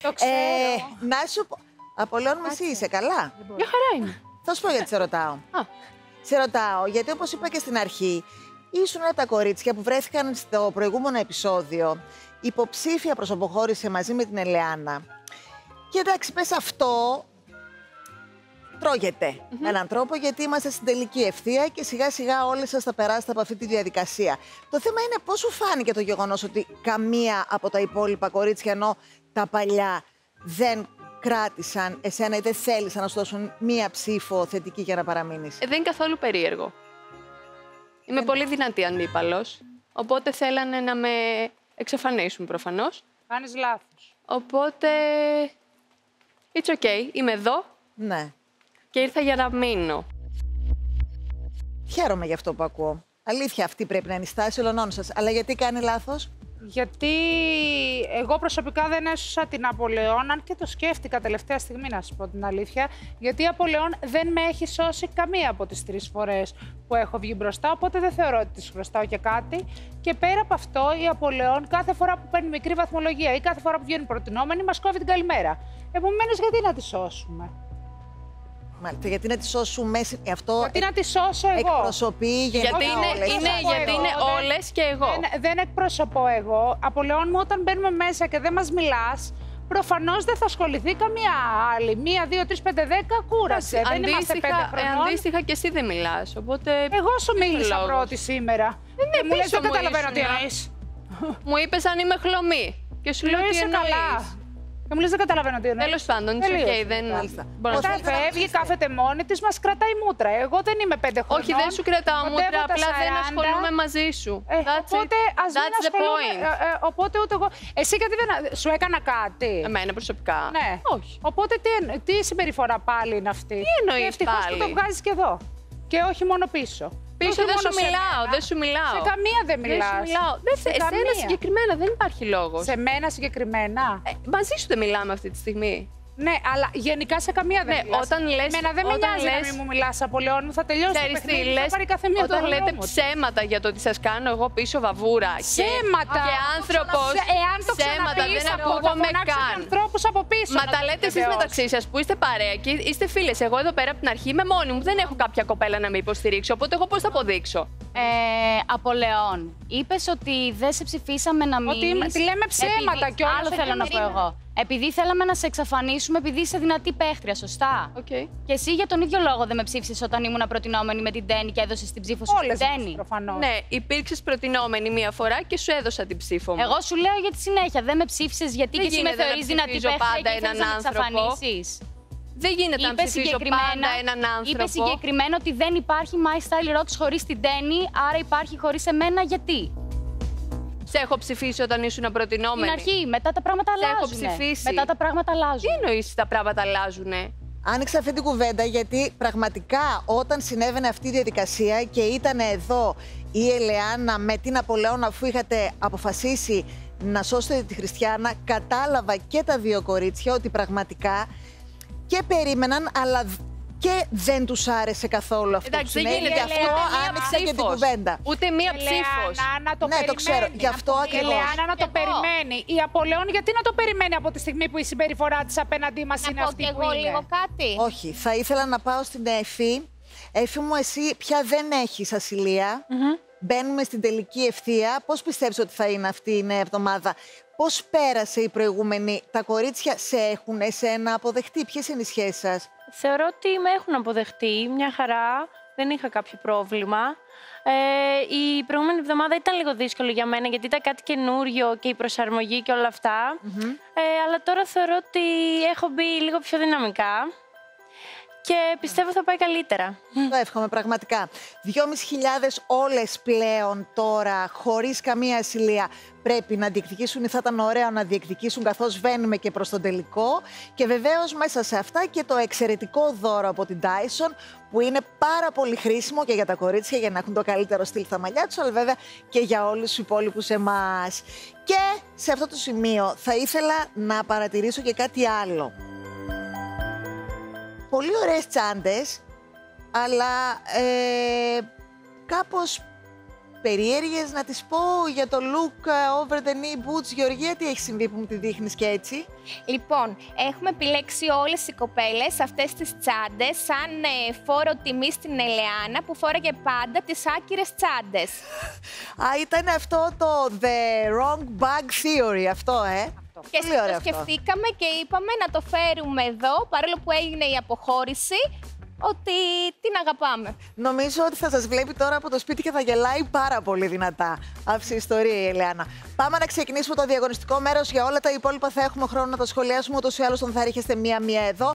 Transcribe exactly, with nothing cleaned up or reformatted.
Το ξέρω. Ε, να σου πω. Απολέον μου, εσύ είσαι καλά? Μια χαρά είναι. Θα σου πω γιατί σε ρωτάω. Α. Σε ρωτάω, γιατί όπως είπα και στην αρχή, ήσουν ένα από τα κορίτσια που βρέθηκαν στο προηγούμενο επεισόδιο υποψήφια προς αποχώρηση μαζί με την Ελεάνα. Και εντάξει, πες αυτό τρώγεται mm-hmm. με έναν τρόπο, γιατί είμαστε στην τελική ευθεία και σιγά σιγά όλοι σας θα περάσετε από αυτή τη διαδικασία. Το θέμα είναι πώς σου φάνηκε το γεγονός ότι καμία από τα υπόλοιπα κορίτσια, ενώ τα παλιά, δεν κράτησαν εσένα ή δεν θέλησαν να σου δώσουν μία ψήφο θετική για να παραμείνεις? Ε, δεν είναι καθόλου περίεργο. Είμαι δεν... πολύ δυνατή αντίπαλος, οπότε θέλανε να με εξαφανίσουν προφανώς. Κάνεις λάθος. Οπότε, it's okay, είμαι εδώ. Ναι. Και ήρθα για να μείνω. Χαίρομαι για αυτό που ακούω. Αλήθεια, αυτή πρέπει να είναι η στάση όλων σας. Αλλά γιατί κάνει λάθος? Γιατί εγώ προσωπικά δεν έσωσα την Απολεόν, αν και το σκέφτηκα τελευταία στιγμή, να σας πω την αλήθεια. Γιατί η Απολεόν δεν με έχει σώσει καμία από τις τρεις φορές που έχω βγει μπροστά, οπότε δεν θεωρώ ότι της χρωστάω και κάτι. Και πέρα από αυτό, η Απολεόν κάθε φορά που παίρνει μικρή βαθμολογία ή κάθε φορά που βγαίνει προτινόμενη, μας κόβει την καλημέρα. Επομένως, γιατί να τη σώσουμε? Μάλιστα, γιατί να τη σώσουμε αυτό. Γιατί να τη σώσω εγώ? Εκπροσωπεί γενικά γιατί είναι, όλες. είναι, γιατί είναι όλες και εγώ. Δεν, δεν εκπροσωπώ εγώ. Απολεόν μου, όταν μπαίνουμε μέσα και δεν μας μιλάς, προφανώς δεν θα ασχοληθεί καμία άλλη. Μία, δύο, τρεις, πέντε, δέκα, κούρασε. Δεν είμαστε πέντε χρονών. Αντίστοιχα και εσύ δεν μιλάς, οπότε... Εγώ σου μίλησα λόγος. πρώτη σήμερα. Ε, ναι, μου λες, δεν μου καταλαβαίνω τι ήσουν. εννοείς. Μου είπες αν είμαι χλωμή. Και σου λέω τι εννοείς. Καλά. Και μου λες, δεν καταλαβαίνω τι εννοείς. Τέλος πάντων, it's okay, δεν... Μετά φεύγει, κάθεται μόνη της, μας κρατάει μούτρα. Εγώ δεν είμαι πέντε χρονών. Όχι, δεν σου κρατάω μούτρα, απλά δεν ασχολούμαι μαζί σου. Ε, οπότε ας μην ασχολούμαι. Ε, ε, οπότε ούτε εγώ... Εσύ γιατί δεν... Σου έκανα κάτι? Εμένα προσωπικά. Ναι. Όχι. Οπότε τι, τι συμπεριφορά πάλι είναι αυτή? Τι εννοείς ευτυχώς πάλι? που το βγάζεις και εδώ. Και όχι μόνο πίσω. Πίσω όχι δεν σου μόνο σε μιλάω, μένα. δεν σου μιλάω. Σε καμία δεν μιλάς. Δεν σου μιλάω. Δεν σε εσένα καμία. συγκεκριμένα δεν υπάρχει λόγος. Σε μένα συγκεκριμένα. Ε, μαζί σου δεν μιλάμε αυτή τη στιγμή. Ναι, αλλά γενικά σε καμία δεν Ναι, μιλάς. όταν λες, Εμένα δεν με όταν νοιάζει λες, να μην μου μιλάς, Απολεόν μου, θα τελειώσει το παιχνίδι, θα πάρει κάθε μία το όταν λέτε δρόμο του. ψέματα για το ότι σας κάνω εγώ πίσω βαβούρα Ψέματα! και, και άνθρωπος, Εάν το ψέματα ξαναπείς, δεν εγώ θα ακούγομαι φωνάξω καν. και ανθρώπους από πίσω. Μα να τα το λέτε εσείς επιβεβαιώσω. μεταξύ σας που είστε παρέα και είστε φίλες. Εγώ εδώ πέρα από την αρχή είμαι μόνη μου. Δεν έχω κάποια κοπέλα να με υποστηρίξει. Οπότε εγώ πώς θα αποδείξω? Ε, Απολεόν, είπες ότι δεν σε ψηφίσαμε να μείνεις. Ότι τη λέμε ψέματα επειδή... κιόλας. Άλλο θέλω να πω εγώ. Επειδή θέλαμε να σε εξαφανίσουμε, επειδή είσαι δυνατή παίχτρια, σωστά. Okay. Και εσύ για τον ίδιο λόγο δεν με ψήφισες όταν ήμουν προτινόμενη με την Τέννη και έδωσες την ψήφο σου Όλες στην μας, Τέννη. προφανώς. Ναι, υπήρξες προτινόμενη μία φορά και σου έδωσα την ψήφο μου. Εγώ σου λέω για τη συνέχεια. Δεν με ψήφισες γιατί Δεν και εσύ με γίνεται να θεωρείς δυνατή ψηφίζω παίχτρια πάντα και έναν θέλεις να με άνθρωπο. εξαφανίσεις. Δεν γίνεται να Είπε ψηφίζω πάντα έναν άνθρωπο. Είπε συγκεκριμένα ότι δεν υπάρχει My Style Rocks χωρίς την Τέννη, άρα υπάρχει χωρίς εμένα. Γιατί? Σε έχω ψηφίσει όταν ήσουν προτινόμενη. Στην αρχή, μετά τα πράγματα Σε έχω αλλάζουν. ψηφίσει. Μετά τα πράγματα αλλάζουν. Τι εννοείς τα πράγματα αλλάζουνε? Άνοιξα αυτή την κουβέντα γιατί πραγματικά όταν συνέβαινε αυτή η διαδικασία και ήταν εδώ η Ελεάνα με την Απολεόν, αφού είχατε αποφασίσει να σώσετε τη Χριστιάνα, κατάλαβα και τα δύο κορίτσια ότι πραγματικά και περίμεναν, αλλά και δεν τους άρεσε καθόλου αυτό. Εντάξει, που δεν συνέβη. γίνεται. Γι' αυτό άνοιξα και την κουβέντα. Ούτε μία ψήφος. Να το Ναι, το ξέρω. Γι' αυτό Η ακριβώς. Ελεάνα να το περιμένει. Η Απολεόν γιατί να το περιμένει από τη στιγμή που η συμπεριφορά της απέναντί μας είναι Να πω αυτή κι που εγώ είναι? λίγο κάτι. Όχι, θα ήθελα να πάω στην Εφη. Εφη μου, εσύ πια δεν έχεις ασυλία. Mm-hmm. Μπαίνουμε στην τελική ευθεία. Πώς πιστεύεις ότι θα είναι αυτή η νέα εβδομάδα? Πώς πέρασε η προηγούμενη? Τα κορίτσια σε έχουν εσένα αποδεχτεί? Ποιες είναι οι σχέσεις σας? Θεωρώ ότι με έχουν αποδεχτεί μια χαρά. Δεν είχα κάποιο πρόβλημα. Ε, η προηγούμενη εβδομάδα ήταν λίγο δύσκολο για μένα γιατί ήταν κάτι καινούριο και η προσαρμογή και όλα αυτά. Mm-hmm. Ε, αλλά τώρα θεωρώ ότι έχω μπει λίγο πιο δυναμικά και πιστεύω θα πάει καλύτερα. Το εύχομαι πραγματικά. Δυόμισι χιλιάδες όλες πλέον τώρα, χωρίς καμία ασυλία, πρέπει να διεκδικήσουν ή θα ήταν ωραίο να διεκδικήσουν καθώς βαίνουμε και προς τον τελικό. Και βεβαίως μέσα σε αυτά και το εξαιρετικό δώρο από την Dyson, που είναι πάρα πολύ χρήσιμο και για τα κορίτσια για να έχουν το καλύτερο στυλ στα μαλλιά τους, αλλά βέβαια και για όλους τους υπόλοιπους εμάς. Και σε αυτό το σημείο θα ήθελα να παρατηρήσω και κάτι άλλο. Πολύ ωραίες τσάντες, αλλά ε, κάπως περίεργες, να τις πω για το look over the knee boots. Γεωργία, τι έχει συμβεί που μου τη δείχνεις και έτσι? Λοιπόν, έχουμε επιλέξει όλες οι κοπέλες αυτές τις τσάντες σαν ε, φόρο τιμή στην Ελεάνα που φόραγε πάντα τις άκυρες τσάντες. Α, ήταν αυτό το the wrong bag theory, αυτό, ε. Και Πολύ ωραίο το αυτό. σκεφτήκαμε και είπαμε να το φέρουμε εδώ, παρόλο που έγινε η αποχώρηση, ότι την αγαπάμε. Νομίζω ότι θα σας βλέπει τώρα από το σπίτι και θα γελάει πάρα πολύ δυνατά. Αυτή η ιστορία η Ελεάνα. Πάμε να ξεκινήσουμε το διαγωνιστικό μέρος. Για όλα τα υπόλοιπα θα έχουμε χρόνο να τα σχολιάσουμε, ούτως ή άλλως τον θα ρίχεστε μία-μία εδώ.